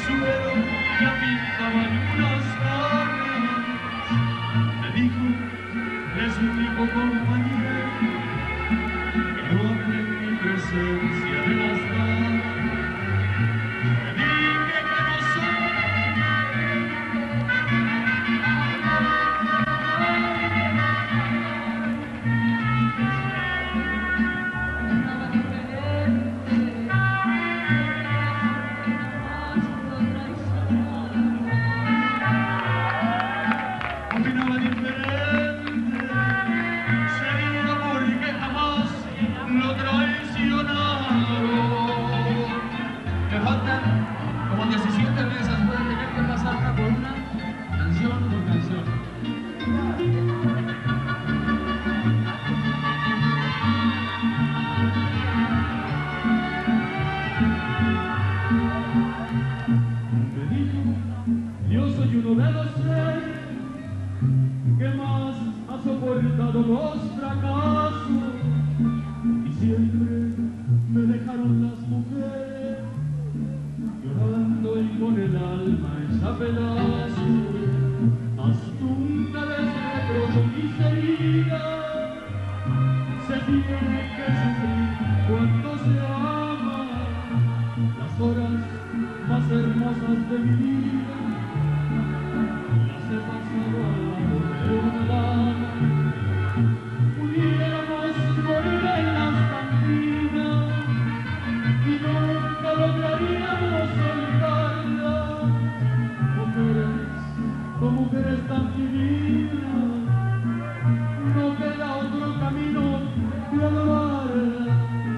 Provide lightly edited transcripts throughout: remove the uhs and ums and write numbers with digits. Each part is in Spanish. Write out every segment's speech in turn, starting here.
su pelo la pintaban unas caras. Me dijo, es un tipo compañero, que no hable en mi presencia de las damas. Le dije que no soy. Opinaba diferente, sería porque jamás lo traicionaron. Me faltan como 17 mesas, voy a tener que pasar una por una, canción por canción. Me dijo, yo soy uno de los tres que más ha soportado los fracasos, y siempre me dejaron las mujeres llorando y con el alma hecha pedazos. Hasta una vez reprocho mis heridas, se tiene que sufrir cuando se ama. Las horas más hermosas de mi vida las he pasado al lado de una dama. Pudiéramos morir en las cantinas y nunca lograríamos soltarla. Mujeres tan divinas, no queda otro camino que adorarla.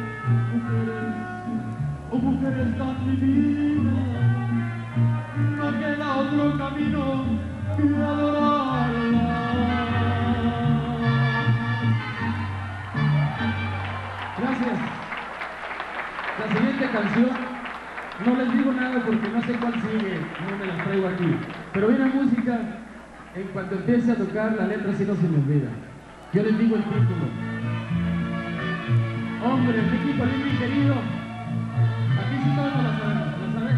Mujeres tan divinas, no queda otro camino que adorarla. Gracias. La siguiente canción, no les digo nada porque no sé cuál sigue, no me la traigo aquí. Pero viene música, en cuanto empiece a tocar la letra sí no se me olvida. Yo les digo el título. Hombre, este equipo es muy querido. Aquí sí todos la sabemos, ¿la sabes?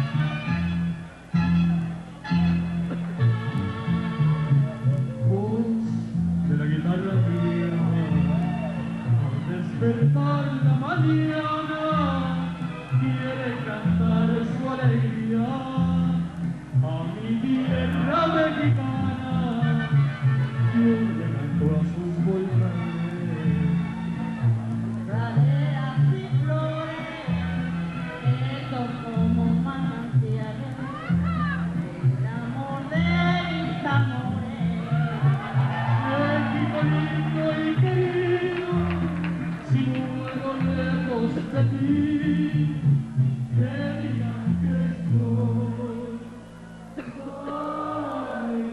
Voz de la guitarra mía, al despertar la mañana, quiere cantar su alegría a mi tierra mexicana. Yo le canto a sus volcanes, praderas y flores, estos como manantiales, el amor de mis amores. México lindo y querido, si muero lejos de ti, que digan que estoy. Ay,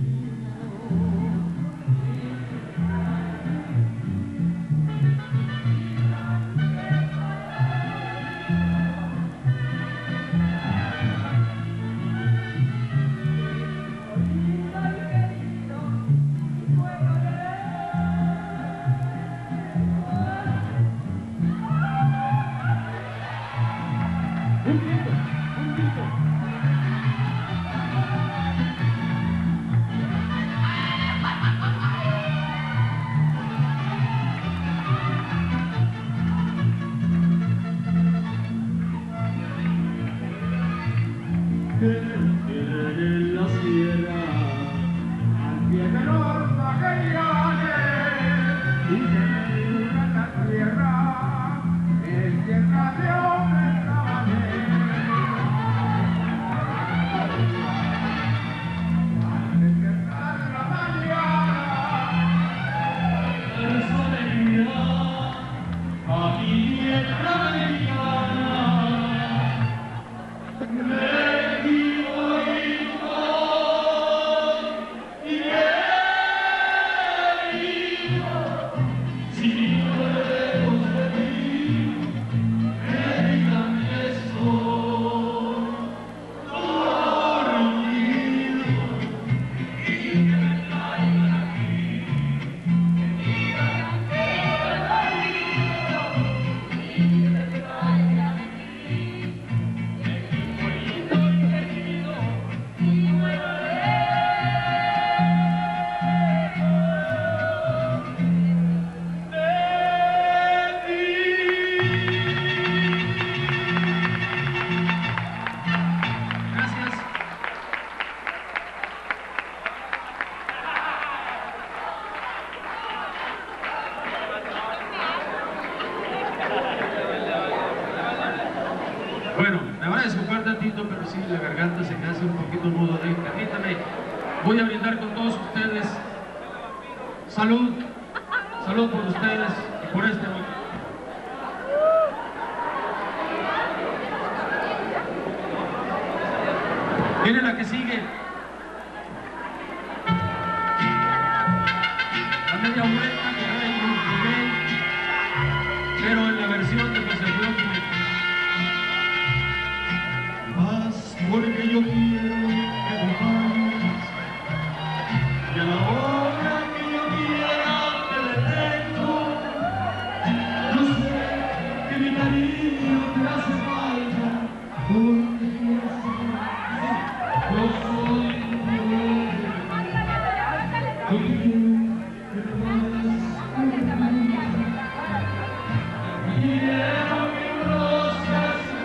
un grito, un grito. Que tienen en la sierra al pie de los maguellanes, y que digan la tierra es tierra de hombres al despertar la mañana, es su alegría a mi tierra mexicana. México garganta se me hace un poquito nudo. Permítame, voy a brindar con todos ustedes. Salud, salud por ustedes y por este momento. Viene la que sigue. La media vuelta que hay en un nivel, pero en la versión de José Antonio. Más porque yo quiero que me vayas, y a la hora que yo quiera te detengo. Yo sé que mi cariño te hace falta, porque yo soy tu hombre. Yo quiero que me vayas conmigo. Quiero que rosas y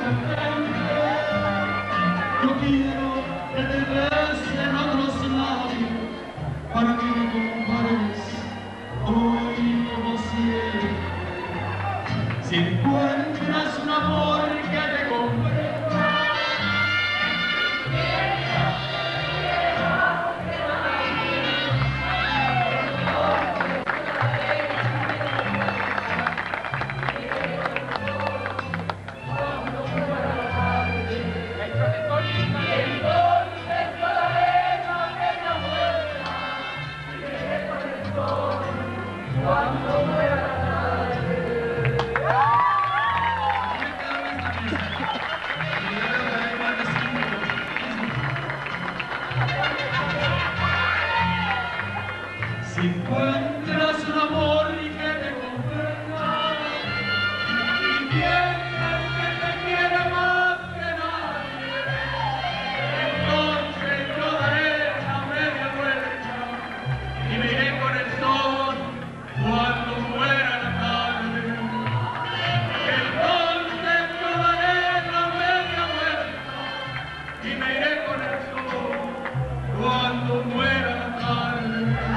yo quiero que te besen otros labios para que me compares hoy como siempre. Si encuentras un amor que te comprenda, si encuentras un amor que te comprenda y piensas que te quiere más que nadie, entonces yo daré la media vuelta y me iré con el sol cuando muera la tarde. Entonces yo daré la media vuelta y me iré con el sol cuando muera la tarde.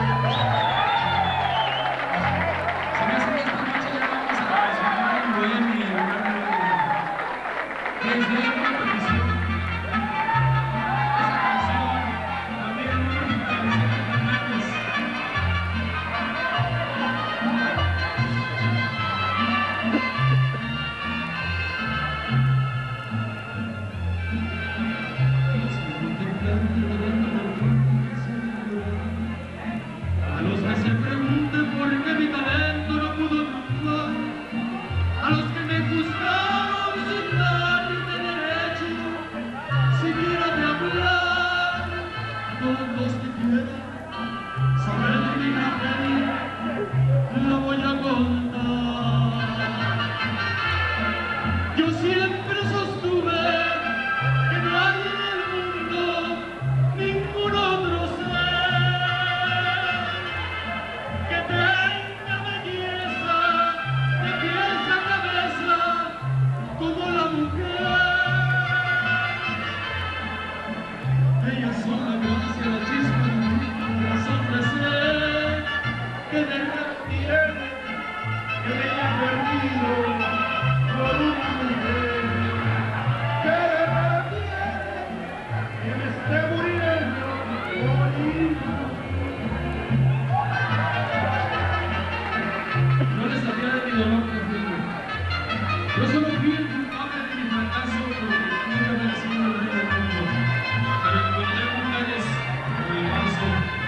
A los que se pregunten por qué mi talento no pudo triunfar, a los que me juzgaron sin darme derecho siquiera de hablar, todos los que quieran saber mi tragedia la voy a contar. Yo siempre sostuve que nadie en el mundo, ningún otro ser que tenga belleza de pies a cabeza como la mujer. Ellas son la gracia, la chispa de mi corazón de ser, que de verdad tiene, que me haya perdido por una mujer, que de verdad tiene, que me esté muriendo por hija. No les hablé de mi dolor contigo. Yo solo fui el culpable de mi fracaso porque pude haber sido el rey del mundo. Pero encontré mujeres en el vaso.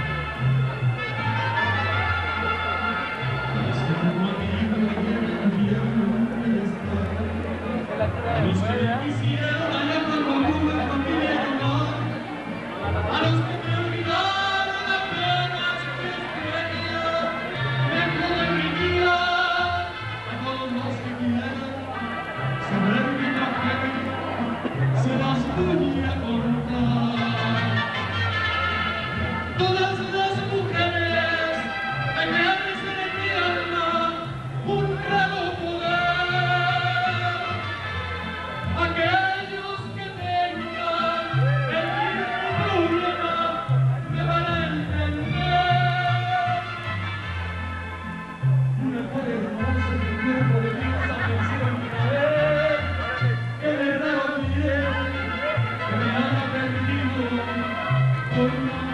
A los que tengo a mi hijo que quieren cambiar nunca está. A los que me quisieron allá cuando tuve familia y hogar. A los que me olvidaron de Hoy no